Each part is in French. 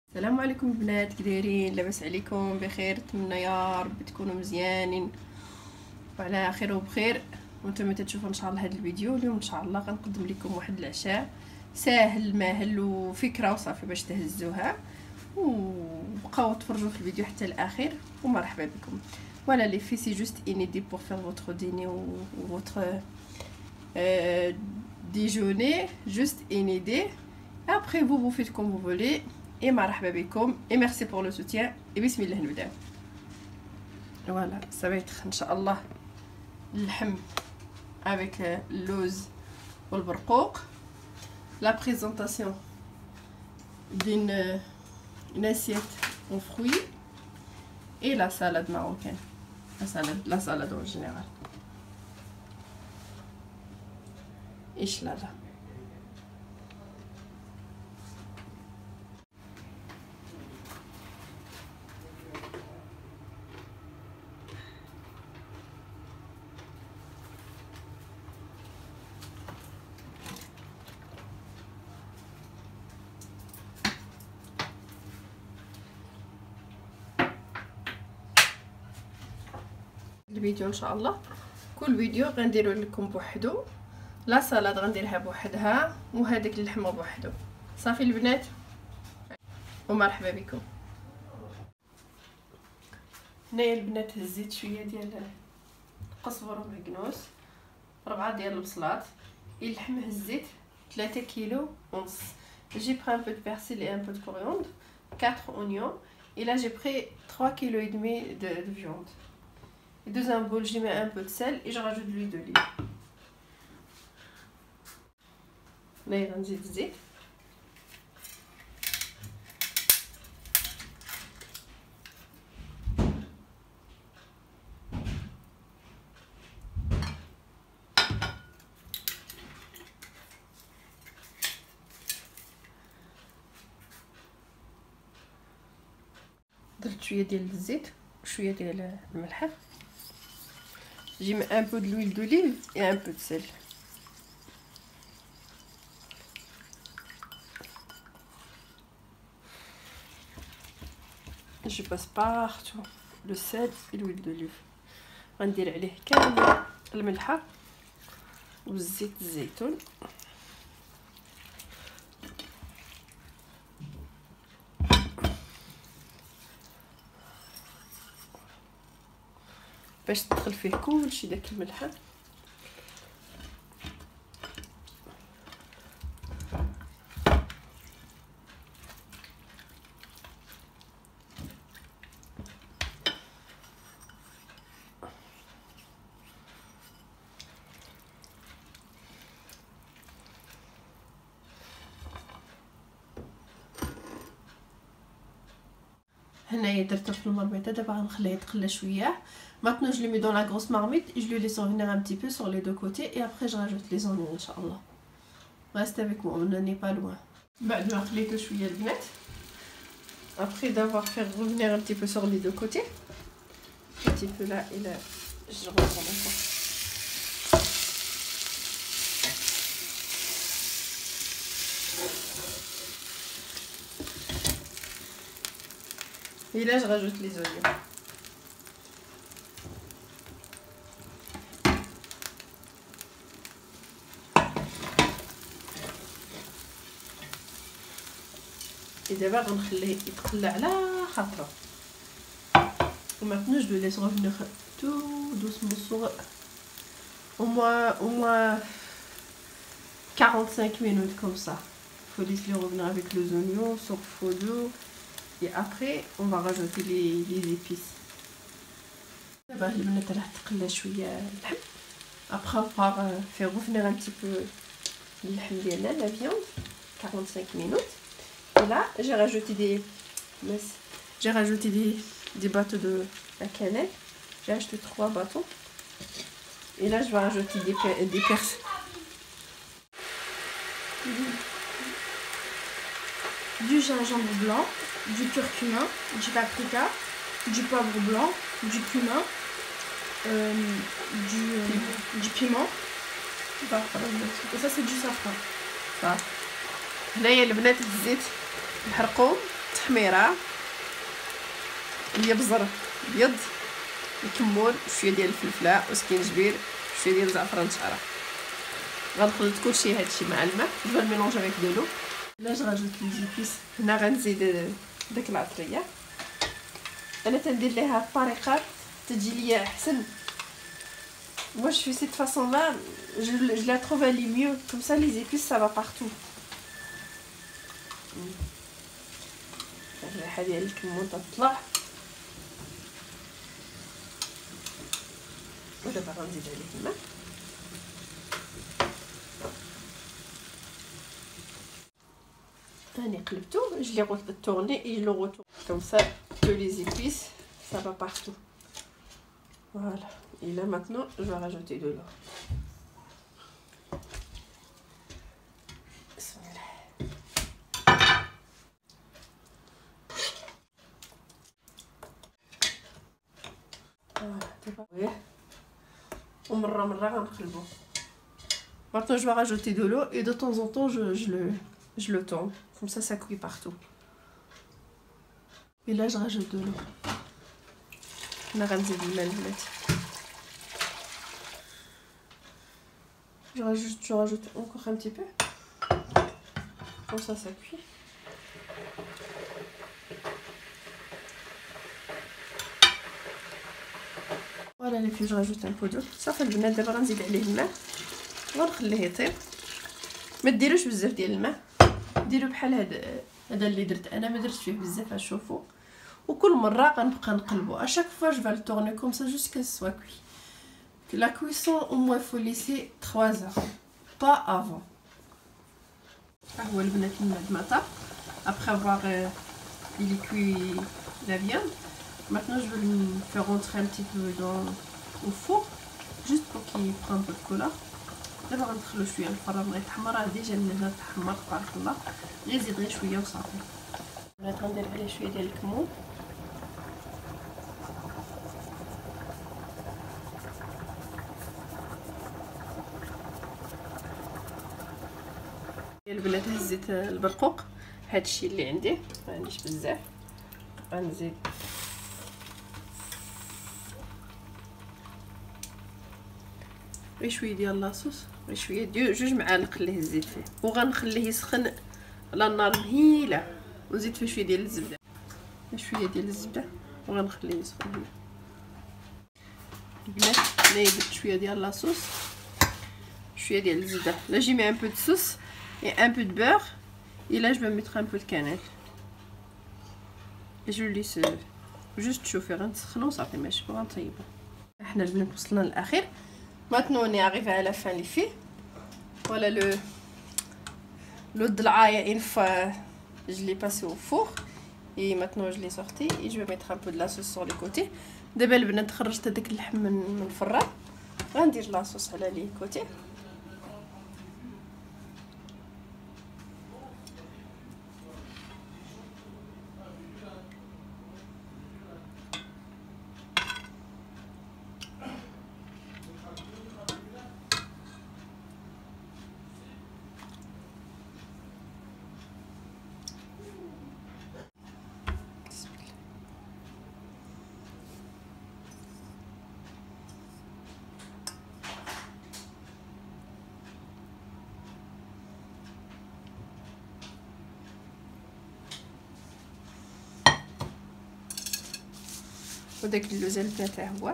السلام عليكم البنات، كي دايرين؟ لاباس عليكم؟ بخير؟ نتمنى يا رب تكونوا مزيانين وعلى خير وبخير. وانتم تشوفوا ان شاء الله هذا الفيديو اليوم ان شاء الله غنقدم لكم واحد العشاء ساهل ماهل وفكره وصافي باش تهزوها، وبقاو تفرجوا في الفيديو حتى الاخير ومرحبا بكم. Voilà les filles, c'est juste une idée pour faire votre dîner ou votre déjeuner, juste une idée. Après vous faites comme vous voulez. Et marhaba bikoum et merci pour le soutien et bismillah نبداو. Voilà, ça va être inchallah اللحم avec اللوز والبرقوق. La présentation d'une assiette en fruits et la salade marocaine. La salade en général. Ishlala. الفيديو ان شاء الله كل فيديو غنديروا لكم بوحدو، لا سالاد غنديرها بوحدها وهذاك اللحمه بوحدو. صافي البنات ومرحبا بكم. هنايا البنات هزيت شويه ديال القزبر ومعكنوس، 4 ديال البصلات. اللحم هزيت 3 كيلو ونص. J'ai pris un peu de persil et un peu de coriandre, 4 oignons et là j'ai pris 3 kg et demi de viande. Et dans un bol, j'y mets un peu de sel et je rajoute de l'huile d'olive. Là, il y a un zit. درت شويه ديال الزيت وشويه ديال الملح. J'y mets un peu de l'huile d'olive et un peu de sel. Je passe partout le sel et l'huile d'olive. غندير عليه كامل الملحه وزيت الزيتون. باش تدخل فيه كلشي داك الملحه. هنايا درته في المرميطه، دابا غنخليه يتقلى شويه. Maintenant je le mets dans la grosse marmite et je le laisse revenir un petit peu sur les deux côtés et après je rajoute les oignons inchallah. Reste avec moi, on n'en est pas loin. بعد ما خليته شويه البنات، après d'avoir fait revenir un petit peu sur les deux côtés, un petit peu là et là, je reprends encore. Et là je rajoute les oignons. Et d'abord on le laisse على خاطره. Et maintenant je le laisse revenir tout doucement sur au moins 45 minutes comme ça. Il faut laisser revenir avec les oignons sur feu doux. Et après on va rajouter les épices. دابا البنات راه تقلى شويه اللحم. Après avoir fait revenir un petit peu اللحم ديالنا la viande 45 minutes. Et là, j'ai rajouté des bateaux de la cannelle. J'ai acheté 3 bateaux. Et là, je vais rajouter des persil. Du gingembre blanc, du curcuma, du paprika, du poivre blanc, du cumin, du piment. Et ça, c'est du safran. هنايا البنات هزيت الحرقوم تحميره هي بزر ابيض، الكمون، شويه ديال الفلفله وسكينجبير، شويه ديال الزعفران شعره. غنخلط كلشي هادشي مع الماء، جو vais mélanger avec de l'eau. لا غنجبد لي زيبيس. هنا غنزيد داك العطريه، انا تندير ليها بطريقه تجي ليا احسن. Moi je fais cette façon là, je la trouve elle est mieux, comme ça les épices ça va partout. الريحه ديال الكمون تطلع، ودابا غنزيد عليه الماء. هاني قلبتو، je l'ai retourné et je le retourne comme ça que les épices ça va partout. Voilà, et là maintenant je vais rajouter de l'eau. Voilà, ومره غنقلبو. Maintenant je vais rajouter de l'eau et de temps en temps je le tourne, comme ça cuit partout. Et là je rajoute de l'eau. On a ramené du lait. Je rajoute encore un petit peu. Comme ça cuit. Voilà les filles, je rajoute un peu d'eau. Ça fait le بنات. دابا غنزيد عليه الماء ونخليه يطيب. ما ديروش بزاف ديال الماء، ديروا بحال هذا اللي درت انا، ما درت فيه بزاف. شوفوا، وكل مره غنبقى نقلبو à chaque fois je vais le tourner comme ça jusqu'à ce soit cuit. La cuisson au moins il faut laisser 3 heures, pas avant. هو البنات الماء طاب après avoir il est cuit la viande. Maintenant je vais le faire rentrer un petit peu au four juste pour qu'il prenne un peu de couleur. دابا غندخلو شويه الفران غيتحمر. راه ديجا من هنا تحمر تبارك الله، غير زيد غير شويه وصافي. بنات غندير عليه شويه ديال الكمون، البنات هزيت البرقوق، هادشي اللي عندي ما عنديش بزاف. غنزيد غير شويه ديال لاصوص، غير شويه ديال 2 معالق اللي هزيت فيه، وغنخليه يسخن على النار مهيله، ونزيد فيه شويه ديال الزبده، شويه ديال الزبده، وغنخليه يسخن هنا. البنات انا درت شويه ديال لاصوص، شويه ديال الزبده. لا جي مي ان بو دو صوص et un peu de beurre, et là je vais mettre un peu de cannelle et je le laisse juste chauffer غنسخنو صافي ماشي غنطيبو. احنا البنات وصلنا للاخير. Maintenant on est arrivé à la fin les filles. Voilà le dlaaya, une fois je l'ai passé au four et maintenant je l'ai sorti et je vais mettre un peu de la sauce sur les côtés. دابا البنات خرجت هذاك اللحم من الفران، غندير لا صوص على لي كوتي. وداك اللوز البنات حتى هو.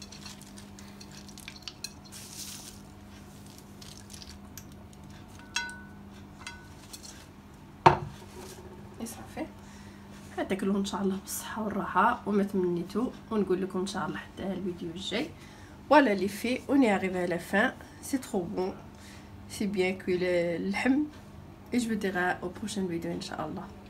صافي هذاك اللون ان شاء الله بالصحه والراحه وما تمنيتو، ونقول لكم ان شاء الله حتى الفيديو الجاي. Voilà les filles, on est arrivé à la fin. C'est trop bon, c'est bien cuit le lahm et je vous dirai au prochain vidéo Inch'Allah.